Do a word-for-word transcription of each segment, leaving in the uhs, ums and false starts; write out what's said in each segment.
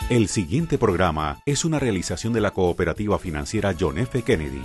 El siguiente programa es una realización de la cooperativa financiera John F. Kennedy.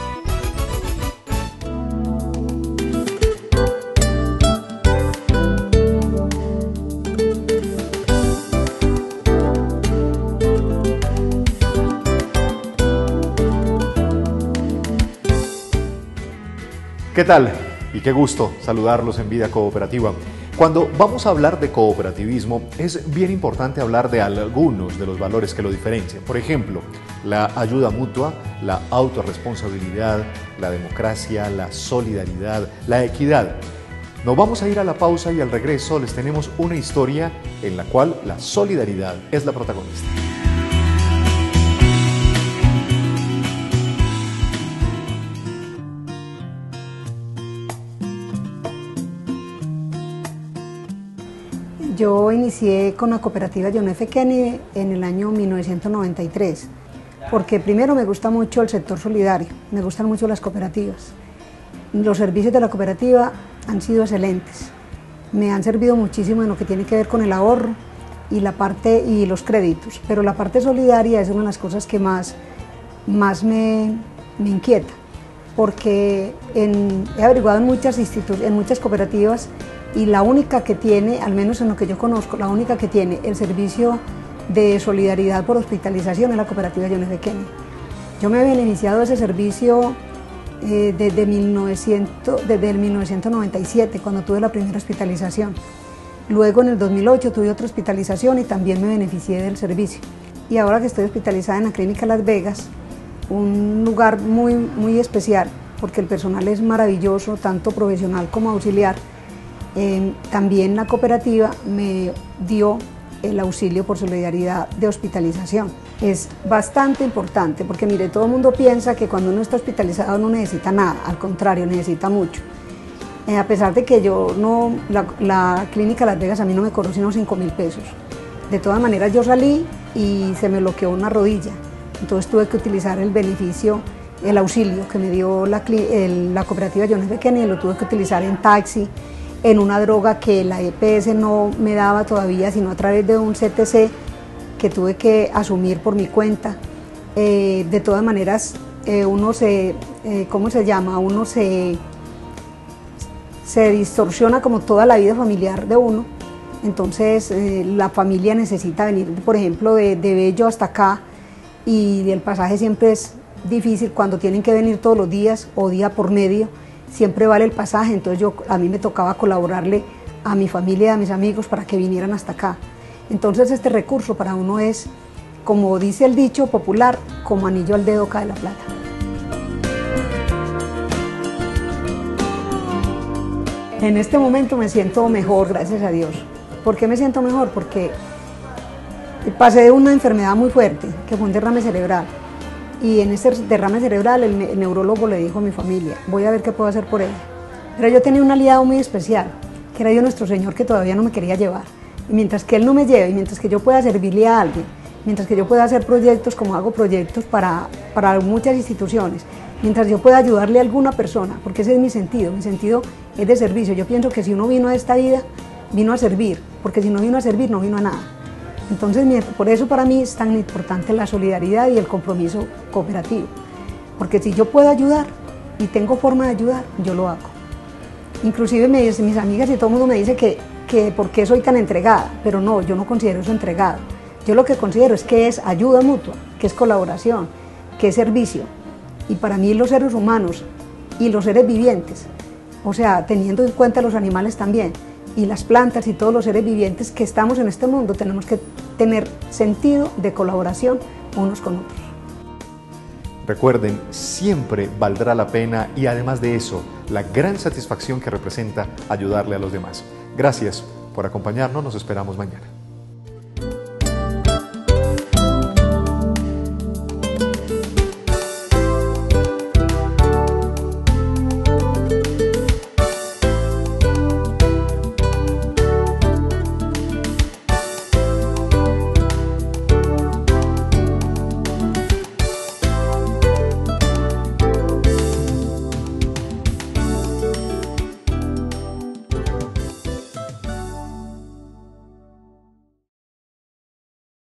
¿Qué tal? Y qué gusto saludarlos en Vida Cooperativa. Cuando vamos a hablar de cooperativismo, es bien importante hablar de algunos de los valores que lo diferencian. Por ejemplo, la ayuda mutua, la autorresponsabilidad, la democracia, la solidaridad, la equidad. Nos vamos a ir a la pausa y al regreso les tenemos una historia en la cual la solidaridad es la protagonista. Yo inicié con la cooperativa John F. Kennedy en el año mil novecientos noventa y tres, porque primero me gusta mucho el sector solidario, me gustan mucho las cooperativas. Los servicios de la cooperativa han sido excelentes, me han servido muchísimo en lo que tiene que ver con el ahorro y, la parte, y los créditos, pero la parte solidaria es una de las cosas que más, más me, me inquieta, porque en, he averiguado en muchas, institu- en muchas cooperativas y la única que tiene, al menos en lo que yo conozco, la única que tiene el servicio de solidaridad por hospitalización es la cooperativa John F. Kennedy. Yo me he beneficiado de ese servicio eh, desde, mil novecientos, desde el mil novecientos noventa y siete, cuando tuve la primera hospitalización. Luego en el dos mil ocho tuve otra hospitalización y también me beneficié del servicio. Y ahora que estoy hospitalizada en la Clínica Las Vegas, un lugar muy, muy especial, porque el personal es maravilloso, tanto profesional como auxiliar. Eh, también la cooperativa me dio el auxilio por solidaridad de hospitalización. Es bastante importante porque mire, todo el mundo piensa que cuando uno está hospitalizado no necesita nada, al contrario, necesita mucho. Eh, a pesar de que yo no, la, la clínica Las Vegas a mí no me cobró sino cinco mil pesos. De todas maneras yo salí y se me bloqueó una rodilla, entonces tuve que utilizar el beneficio, el auxilio que me dio la, el, la cooperativa John F. Kennedy, lo tuve que utilizar en taxi, en una droga que la E P S no me daba todavía, sino a través de un C T C que tuve que asumir por mi cuenta. Eh, de todas maneras, eh, uno se, eh, ¿cómo se llama? Uno se, se distorsiona como toda la vida familiar de uno, entonces eh, la familia necesita venir, por ejemplo, de, de Bello hasta acá, y el pasaje siempre es difícil cuando tienen que venir todos los días o día por medio. Siempre vale el pasaje, entonces yo, a mí me tocaba colaborarle a mi familia y a mis amigos para que vinieran hasta acá. Entonces este recurso para uno es, como dice el dicho popular, como anillo al dedo cae la plata. En este momento me siento mejor, gracias a Dios. ¿Por qué me siento mejor? Porque pasé de una enfermedad muy fuerte, que fue un derrame cerebral. Y en ese derrame cerebral el, el neurólogo le dijo a mi familia, voy a ver qué puedo hacer por ella. Pero yo tenía un aliado muy especial, que era Dios nuestro Señor, que todavía no me quería llevar. Y mientras que Él no me lleve, y mientras que yo pueda servirle a alguien, mientras que yo pueda hacer proyectos como hago proyectos para, para muchas instituciones, mientras yo pueda ayudarle a alguna persona, porque ese es mi sentido, mi sentido es de servicio. Yo pienso que si uno vino a esta vida, vino a servir, porque si no vino a servir, no vino a nada. Entonces, por eso para mí es tan importante la solidaridad y el compromiso cooperativo, porque si yo puedo ayudar y tengo forma de ayudar, yo lo hago. Inclusive me dicen, mis amigas y todo el mundo me dice que, que por qué soy tan entregada, pero no, yo no considero eso entregado. Yo lo que considero es que es ayuda mutua, que es colaboración, que es servicio. Y para mí los seres humanos y los seres vivientes, o sea, teniendo en cuenta los animales también, y las plantas y todos los seres vivientes que estamos en este mundo, tenemos que tener sentido de colaboración unos con otros. Recuerden, siempre valdrá la pena y además de eso, la gran satisfacción que representa ayudarle a los demás. Gracias por acompañarnos, nos esperamos mañana.